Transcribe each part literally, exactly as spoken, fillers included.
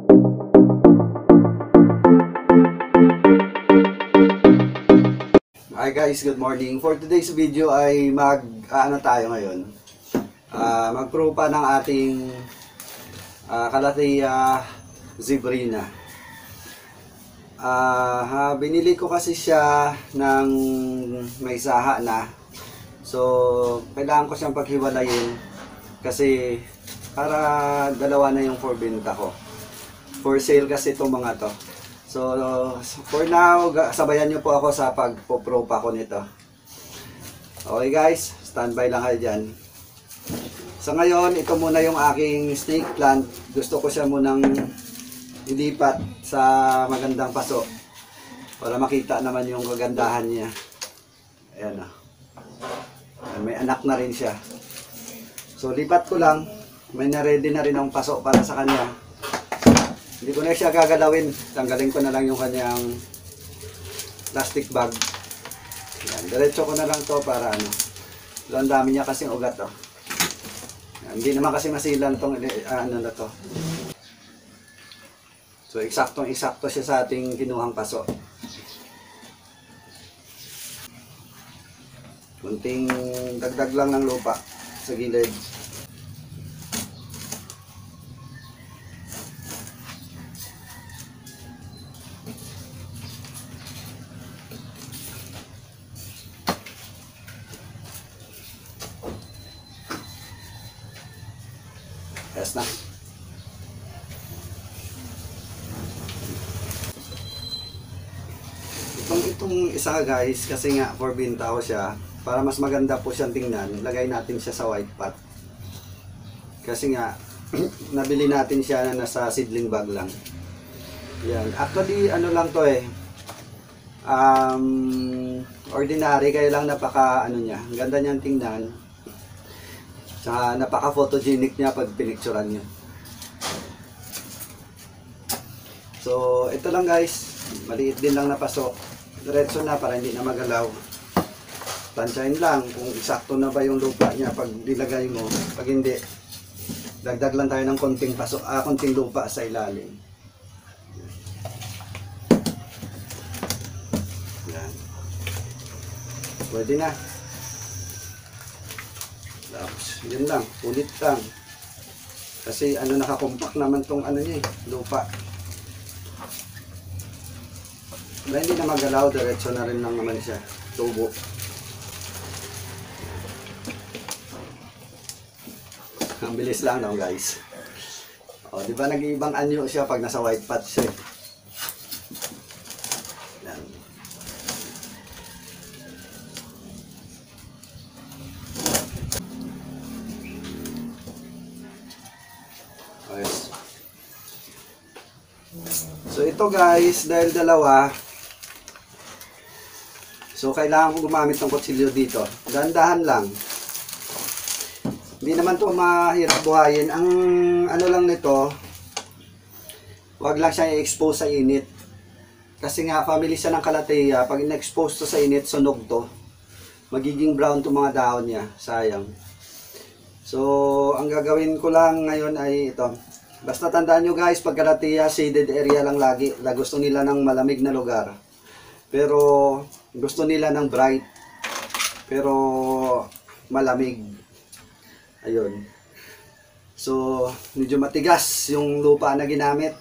Hi guys, good morning. For today's video ay mag uh, ano tayo ngayon? Uh, magprupa ng ating uh, Calathea zebrina. Uh, uh, binili ko kasi siya ng may saha na. So, kailangan ko siyang paghiwalayin kasi para dalawa na yung forbenta ko. For sale kasi itong mga to. So, for now, sabayan nyo po ako sa pagpo-propa ko nito. Okay guys, standby lang kayo dyan. So ngayon, ito muna yung aking snake plant. Gusto ko siya munang ilipat sa magandang paso para makita naman yung kagandahan niya. Ayan o. May anak na rin siya. So lipat ko lang. May na-ready na rin ang paso para sa kanya. Hindi ko na siya gagalawin. Tanggalin ko na lang yung kanyang plastic bag. Yan. Diretso ko na lang to para ano. So, ang dami niya kasing ugat to. Yan. Hindi naman kasi masilan tong uh, ano na to. So eksaktong eksakto siya sa ating kinuhang paso. Kunting dagdag lang ng lupa sa gilid. Yes na. Itong, itong isa guys, kasi nga forbenta ko siya, para mas maganda po siyang tingnan, lagay natin siya sa white pot. Kasi nga, nabili natin siya na nasa seedling bag lang. Yan. Actually, ano lang to eh, um, ordinary, kaya lang napaka, ano niya, ang ganda niyang tingnan. Tsaka napaka-photogenic niya pag pinicturan niyo. So, ito lang guys. Maliit din lang na pasok. Diretso na para hindi na magalaw. Tansyahin lang kung eksakto na ba yung lupa niya pag nilagay mo. Pag hindi, dagdag lang tayo ng konting pasok, ah, konting lupa sa ilalim. Yan. Pwede na. Tapos, yun lang, ulit lang. Kasi ano, nakakompak naman tong ano niya eh, lupa. Wala, hindi na magalaw, diretso na rin lang naman siya, tubo. Ang bilis lang no guys. O, di ba nag-iibang anyo siya pag nasa white pot siya. Yan. So ito guys, dahil dalawa, so kailangan ko gumamit ng kutsilyo dito. Dahan-dahan lang. Hindi naman to mahirap buhayin. Ang ano lang nito, wag lang siya i-expose sa init. Kasi nga family siya ng Calathea, pag in-expose to sa init, sunog to. Magiging brown to mga dahon niya, sayang. So ang gagawin ko lang ngayon ay ito. Basta tandaan nyo guys, pag Calathea, shaded area lang lagi. Gusto nila ng malamig na lugar. Pero gusto nila ng bright. Pero malamig. Ayun. So, medyo matigas yung lupa na ginamit.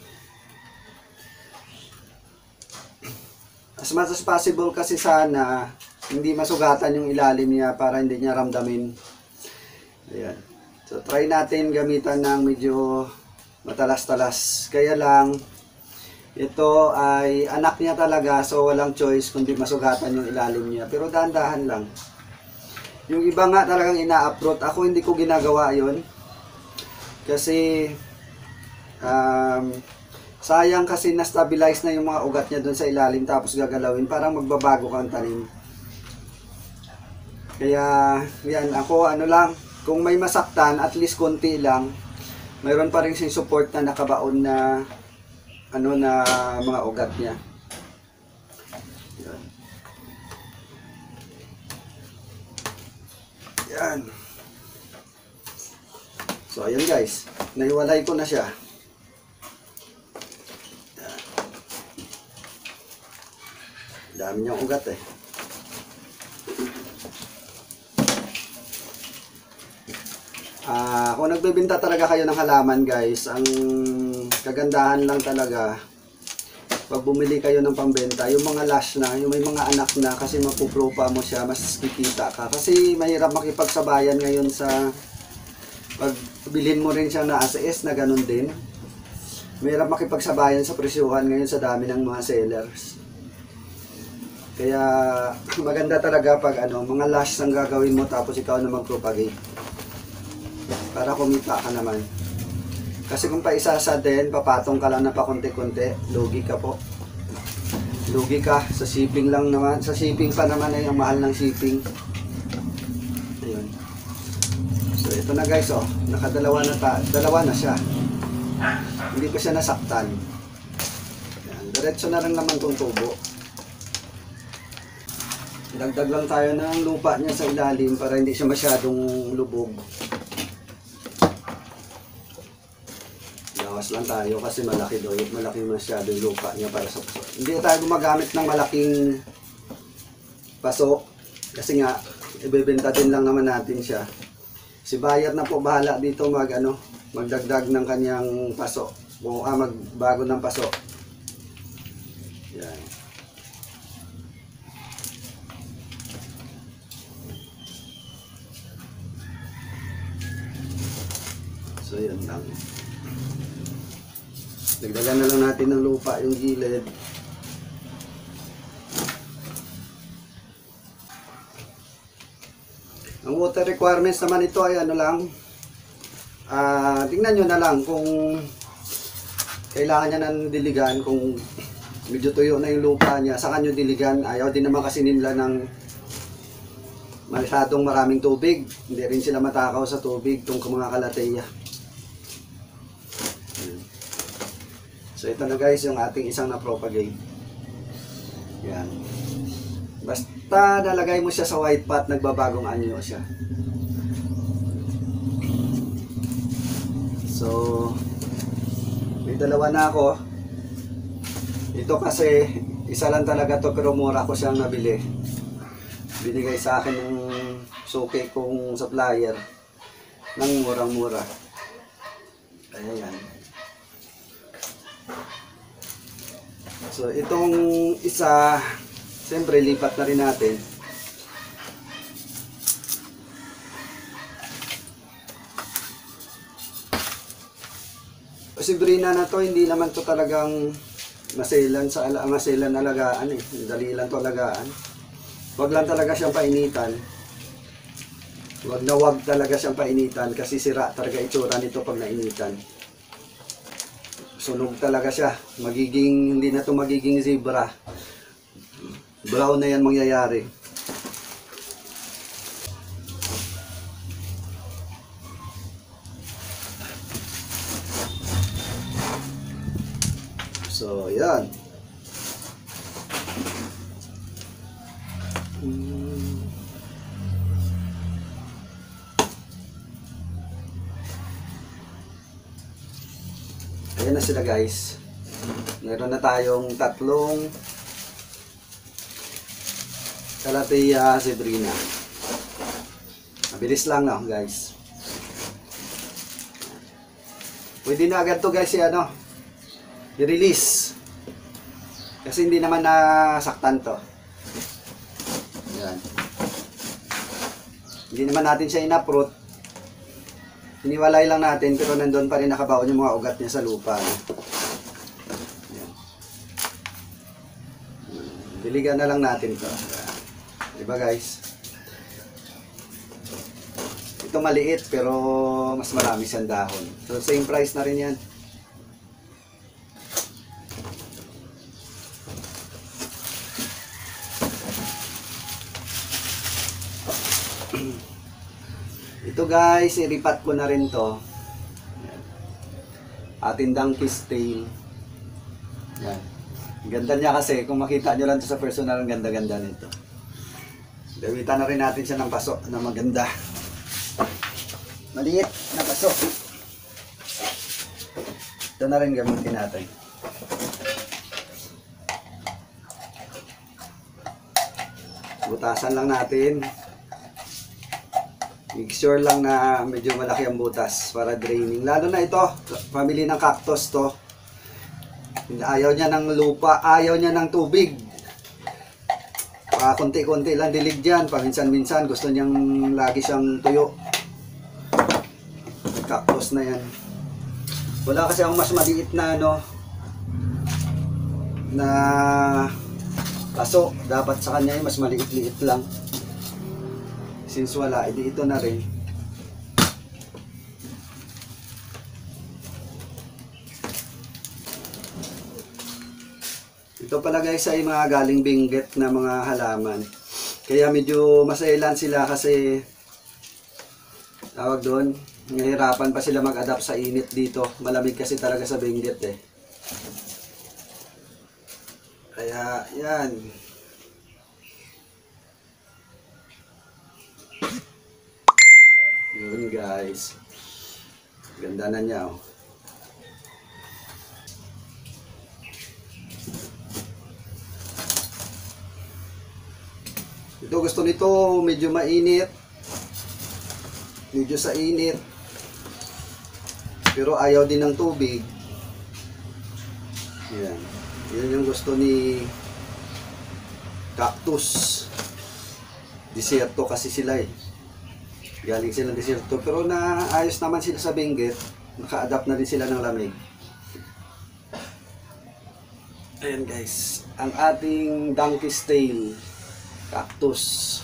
As much as possible kasi sana, hindi masugatan yung ilalim niya para hindi niya ramdamin. Ayan. So, try natin gamitan ng medyo matalas-talas. Kaya lang, ito ay anak niya talaga. So, walang choice kundi masugatan yung ilalim niya. Pero dahan-dahan lang. Yung iba nga talagang ina-uproot. Ako hindi ko ginagawa yon. Kasi, um, sayang kasi na-stabilize na yung mga ugat niya doon sa ilalim. Tapos gagalawin. Parang magbabago kang tanim. Kaya, yan. Ako, ano lang. Kung may masaktan, at least konti lang, mayroon pa rin siyang support na nakabaon na ano na mga ugat niya. Yan. Yan. So, ayun guys. Naiwalay ko na siya. Dami niyang ugat eh. Ah, kung nagbebenta talaga kayo ng halaman guys, ang kagandahan lang talaga pag bumili kayo ng pambenta, yung mga lash na, yung may mga anak na, kasi mapupropa mo siya, mas kikita ka. Kasi mahirap makipagsabayan ngayon sa pag bilhin mo rin siya na as is na ganun din. Mahirap makipagsabayan sa presyuhan ngayon sa dami ng mga sellers. Kaya maganda talaga pag ano, mga lash ang gagawin mo tapos ikaw na mag-propagate. Para kumita ka naman. Kasi kung paisasa din, papatong ka lang na pa konti-konti, lugi ka po. Lugi ka. Sa shipping lang naman. Sa shipping pa naman ay ang mahal ng shipping. Ayun. So ito na guys, oh. Nakadalawa na ta. Dalawa na siya. Hindi ko siya nasaktan. Yan. Diretso na rin naman itong tubo. Dagdag lang tayo ng lupa niya sa ilalim para hindi siya masyadong lubog. Lawas lang tayo kasi malaki doon. Malaki masyado yung lupa niya para sa paso. Hindi tayo gumagamit ng malaking paso. Kasi nga, ibebenta din lang naman natin siya. Si buyer na po bahala dito mag, ano, magdagdag ng kanyang paso. O ah, magbago ng paso. Yan. So yan lang. Dagdagan na lang natin ng lupa yung gilid. Ang water requirements naman ito ay ano lang. Ah, tingnan nyo na lang kung kailangan niya ng diligan, kung medyo tuyo na yung lupa niya, saka nyo diligan. Ayaw din naman kasi nila ng masyadong maraming tubig. Hindi rin sila matakaw sa tubig itong mga kalateya. So ito na guys yung ating isang na-propagate. Yan. Basta nalagay mo siya sa white pot, nagbabagong anyo siya. So may dalawa na ako. Ito kasi isa lang talaga to pero mura ko siyang nabili. Binigay sa akin ng suki kong supplier ng murang-mura. Ayan. So itong isa, siyempre lipat na rin natin. Si Brina na to, hindi naman to talagang maselan sa ala, maselan alagaan eh. Dali lang to alagaan. Wag lang talaga siyang painitan. Wag na wag talaga siyang painitan kasi sira talaga itsura nito pag nainitan. Sunog talaga siya. Magiging, hindi na to magiging zebra. Brown na yan mangyayari. So, yan. Hmm. Ayan na sila guys. Meron na tayong tatlong Calathea zebrina. Mabilis lang no guys. Pwede na agad to guys i ano, i-release. Kasi hindi naman nasaktan to. Ayan. Hindi naman natin siya in-uproot. Hiniwalay lang natin pero nandun pa rin nakabaon yung mga ugat niya sa lupa. Ayan. Diligan na lang natin to. Diba guys? Ito maliit pero mas marami siyang dahon. So same price na rin yan. Ito guys, iripat ko na rin to. Ating donkey's tail. Yan. Ganda niya kasi, kung makita nyo lang to sa personal, ang ganda-ganda nito. Dawitan na rin natin siya ng paso na maganda. Maliit na paso. Ito na rin gamitin natin. Butasan lang natin. Make sure lang na medyo malaki ang butas para draining. Lalo na ito, family ng cactus to. Ayaw niya ng lupa, ayaw niya ng tubig. Konti-konti lang dilig dyan. Paminsan-minsan gusto niyang lagi siyang tuyo. Cactus na yan. Wala kasi akong mas maliit na ano na kaso dapat sa kanya yung mas maliit-liit lang. Since wala, edi ito na rin. Ito pala guys ay mga galing Benguet na mga halaman. Kaya medyo masailan sila kasi tawag doon, nahihirapan pa sila mag-adapt sa init dito. Malamig kasi talaga sa Benguet eh. Kaya yan. Yun guys. Ganda na niya oh. Ito gusto nito medyo mainit. Medyo sa init. Pero ayaw din ng tubig. Yan. Yan yung gusto ni cactus. Desierto kasi sila eh. Galing sila ng desierto. Pero naayos naman sila sa Benguet. Naka-adapt na din sila ng lamig. Ayan guys. Ang ating donkey's tail cactus.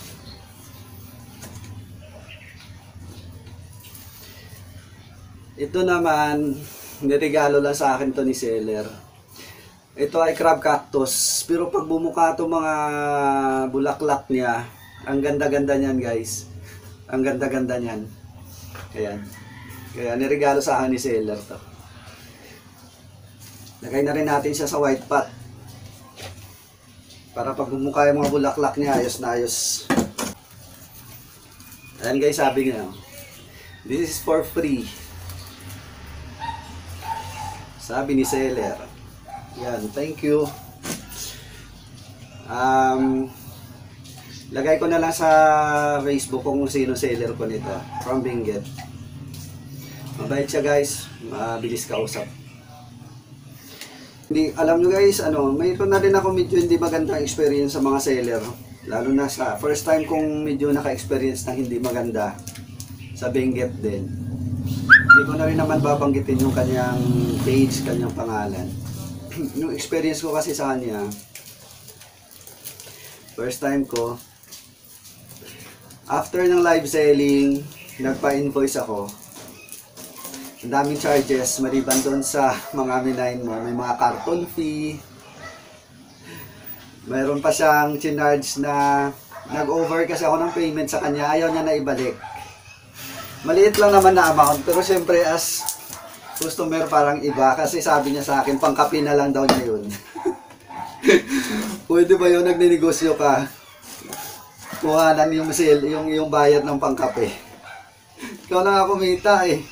Ito naman, niregalo lang sa akin to ni seller. Ito ay crab cactus. Pero pag bumuka itong mga bulaklak niya, ang ganda-ganda niyan guys. Ang ganda-ganda niyan. Ayan. Kaya niregalo sa akin ni seller to. Lagay na rin natin siya sa white pot. Para pag bumuka yung mga bulaklak niya, ayos na ayos. Ayan guys, sabi niya. This is for free. Sabi ni seller. Yan, thank you. Um, lagay ko na lang sa Facebook kung sino seller ko nito. From Benguet. Mabait siya guys. Mabilis kausap. Hindi, alam nyo guys, ano, mayroon na rin ako medyo hindi magandang experience sa mga seller. Lalo na sa first time kong medyo naka-experience ng hindi maganda sa Benguet din. Hindi ko na rin naman babanggitin yung kanyang page, kanyang pangalan. Yung experience ko kasi sa kanya, first time ko, after ng live selling, nagpa-invoice ako. Ang daming charges, maliban doon sa mga minahin mo. May mga carton fee. Mayroon pa siyang chinarge na nag-over kasi ako ng payment sa kanya. Ayaw niya na ibalik. Maliit lang naman na amount. Pero syempre as customer parang iba. Kasi sabi niya sa akin, pangkapi na lang daw niya yun. Pwede ba yun, nagninegosyo ka? Kuhanan yung sale, yung, yung bayad ng pangkape. Ikaw na nga kumita eh.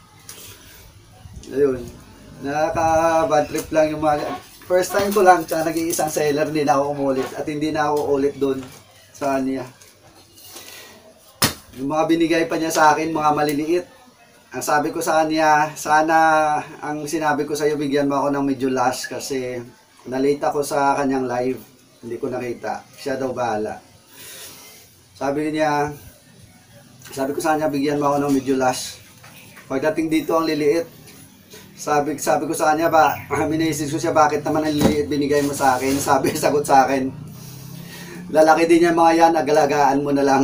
Ayun, nakaka-bad trip lang yung mga, first time ko lang, tsaka nag-iisang seller, hindi na ako umulit, at hindi na ako ulit doon sa niya. Yung mga binigay pa niya sa akin, mga maliliit, ang sabi ko sa kanya, sana, ang sinabi ko sa iyo, bigyan mo ako ng medyo last, kasi nalate ako sa kanyang live, hindi ko nakita, siya daw bahala. Sabi niya, sabi ko sa kanya, bigyan mo ako ng medyo last. Pagdating dito, ang liliit. Sabi, sabi ko sa kanya ba, minaisis ko siya, bakit naman ang liliit binigay mo sa akin? Sabi, sagot sa akin, lalaki din yan mga yan, agalagaan mo na lang.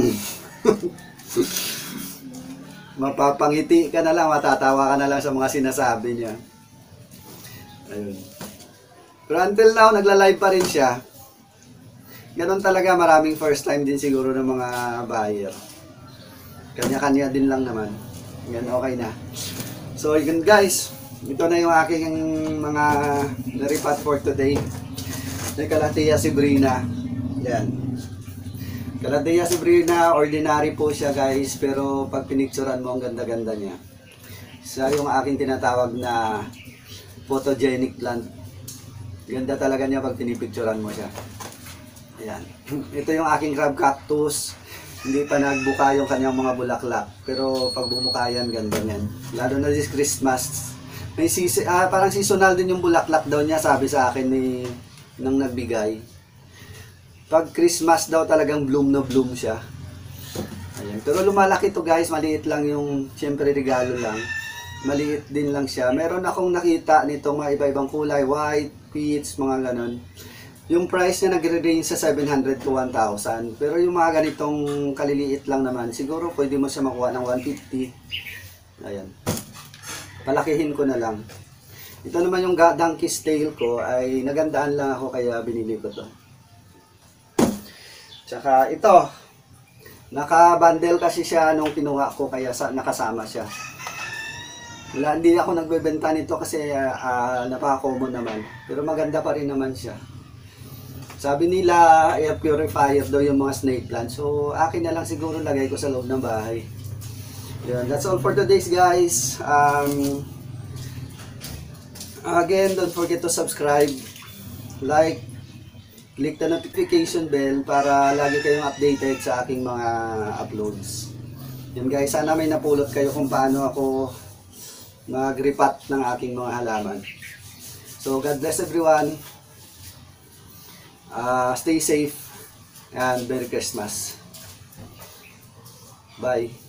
Mapapangiti ka na lang, matatawa ka na lang sa mga sinasabi niya. Ayun. Pero until now, nagla-live pa rin siya. Ganon talaga, maraming first time din siguro ng mga buyer. Kanya-kanya din lang naman. Yan, okay na. So, yun guys. Ito na yung aking mga naripat for today. May Calathea Zebrina. Yan. Calathea Zebrina, ordinary po siya guys. Pero pag pinicturan mo, ang ganda-ganda niya. Siya yung aking tinatawag na photogenic plant. Ganda talaga niya pag pinipicturan mo siya. Ayan. Ito yung aking crab cactus. Hindi pa nagbuka yung kanyang mga bulaklak. Pero pag bumuka yan, ganda yan. Lalo na this Christmas. May sisi, ah, parang seasonal din yung bulaklak daw niya, sabi sa akin ni nang nagbigay. Pag Christmas daw talagang bloom na bloom siya. Ayan. Pero lumalaki to guys, maliit lang yung, siyempre regalo lang. Maliit din lang siya. Meron akong nakita nito mga iba-ibang kulay, white, peach, mga ganon. Yung price niya nagre-range sa seven hundred to one thousand. Pero yung mga ganitong kaliliit lang naman, siguro pwede mo siya makuha ng one fifty. Ayan. Palakihin ko na lang. Ito naman yung donkey's tail ko, ay nagandaan lang ako kaya binili ko to. Tsaka ito, naka-bundle kasi siya nung kinuha ko kaya sa, nakasama siya. Wala, hindi ako nagbebenta nito kasi uh, uh, napaka-common naman. Pero maganda pa rin naman siya. Sabi nila, air purifier daw yung mga snake plant. So, akin na lang siguro lagay ko sa loob ng bahay. Yun, that's all for today's guys. Um, again, don't forget to subscribe, like, click the notification bell para lagi kayong updated sa aking mga uploads. Yun guys, sana may napulot kayo kung paano ako mag-repat ng aking mga halaman. So, God bless everyone. Uh, stay safe and Merry Christmas. Bye.